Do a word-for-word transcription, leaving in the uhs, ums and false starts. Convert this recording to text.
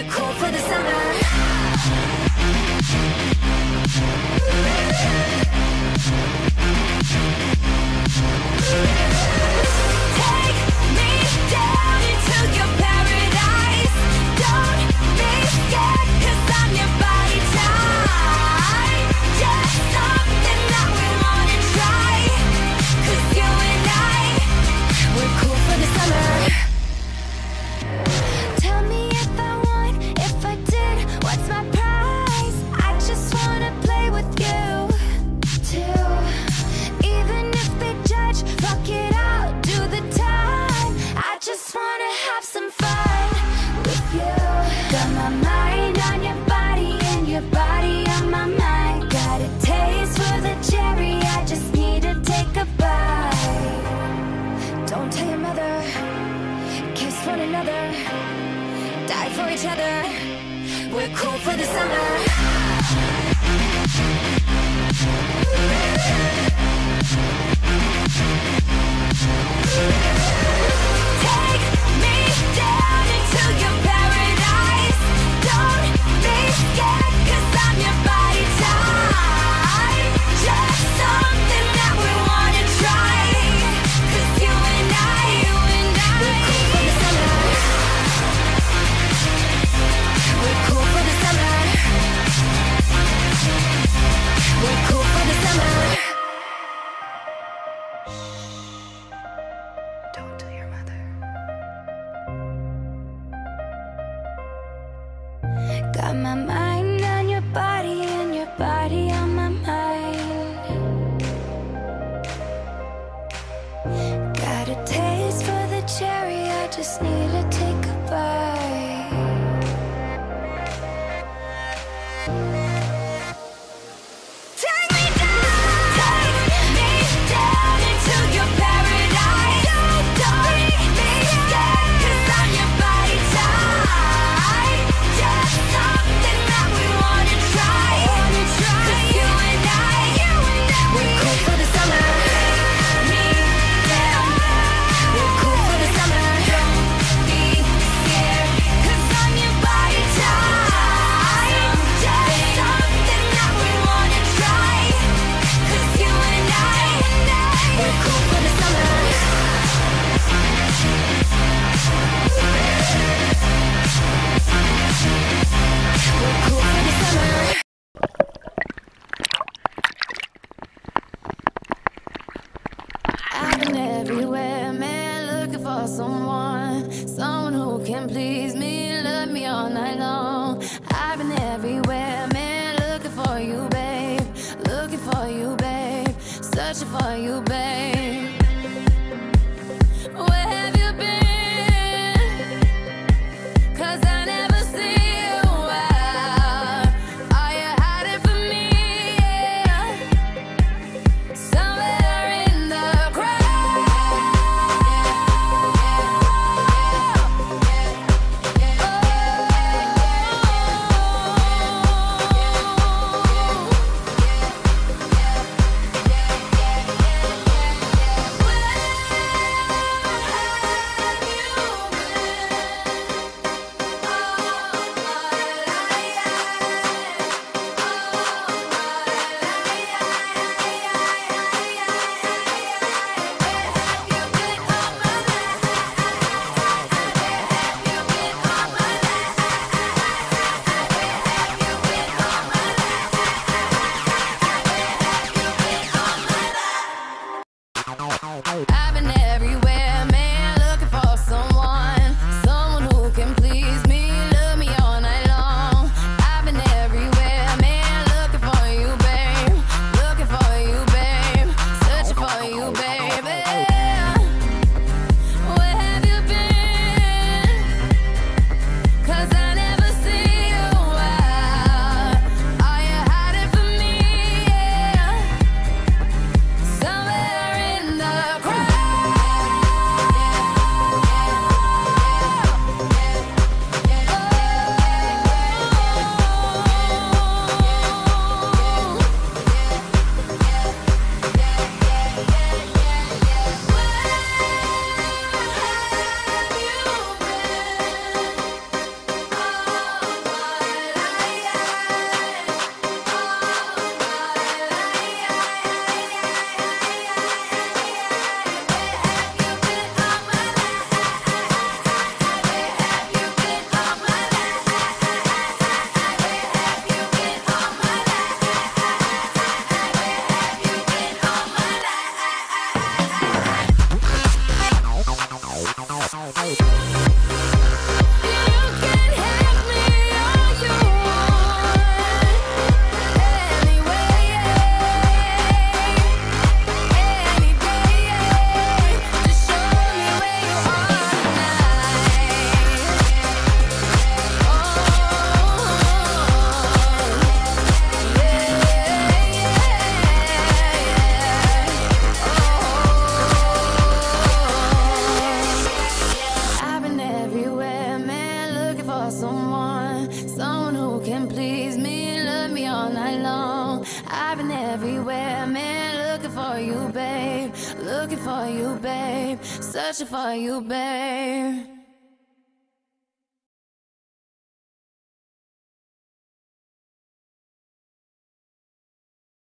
cool for the summer. Take me down into your paradise. Don't be scared, 'cause I'm your body type. Just something that we wanna try, 'cause you and I, we're cool for the summer. Tell me if I won, if I did, what's my prize? I just wanna play with you too. Even if they judge, fuck it out, do the time. I just wanna have some fun with you. Got my mind on your body and your body on my mind. Got a taste for the cherry, I just need to take a bite. Don't tell your mother, kiss one another, die for each other. We're cool for the summer. Take me down into your paradise. Don't be scared, 'cause I'm your body type. Just something that we wanna try, 'cause you and I, you and I, we're cool for the summer. We're cool for the summer. We're cool for the summer. Don't tell your mother. Got my mind on your body and your body on my mind. Got a taste for the cherry, I just need to take a bite. Take me down, take me down into your paradise. Don't be scared, 'cause I'm your body type. Just something that we wanna try, 'cause you and I, we're cool for the summer. Me down, we're cool for the summer. Don't be scared, 'cause I'm your body type. Just something that we wanna try, 'cause you and I, we're cool for the summer. We're cool for the summer. I've been everywhere, man, looking for someone, someone who can please me, love me all night long. I've been everywhere, man, looking for you, babe, looking for you, babe, searching for you, babe. Where have you been? 'Cause I never see you out. Are you hiding from me? Yeah. Somewhere in the crowd. Oh. night long. I've been everywhere, man, looking for you, babe. Looking for you, babe. Searching for you, babe.